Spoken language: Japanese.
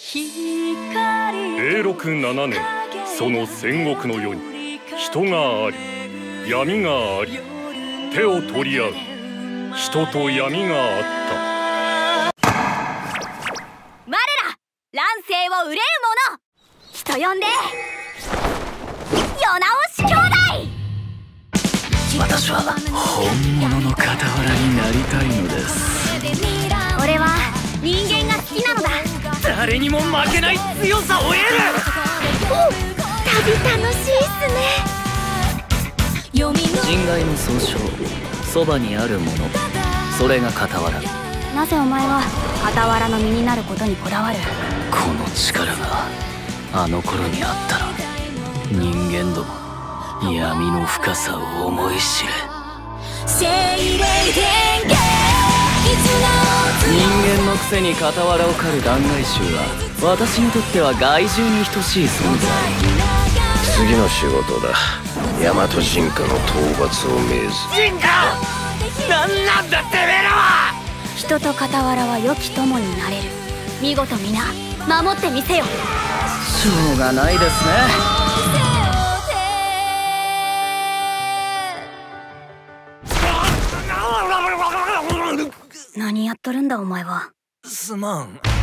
永禄7年、その戦国の世に人があり闇があり、手を取り合う人と闇があった。 我ら乱世を憂う者、人呼んで世直し兄弟。 私は本物の傍らになりたいのです。 俺は人間が好きなのだ。 誰にも負けない強さを得る。 旅楽しいっすね。 人外の総称、そばにあるもの、それが傍ら。 なぜお前は傍らの身になることにこだわる？ この力があの頃にあったら、人間ども闇の深さを思い知れ。人間のくせに傍らを狩る弾劾衆は、私にとっては害獣に等しい存在。 次の仕事だ。大和人家の討伐を命ず。 人家！なんなんだてめえらは！ 人と傍らは良き友になれる。見事皆守ってみせよ。 しょうがないですね。 何やっとるんだお前は。 すまん。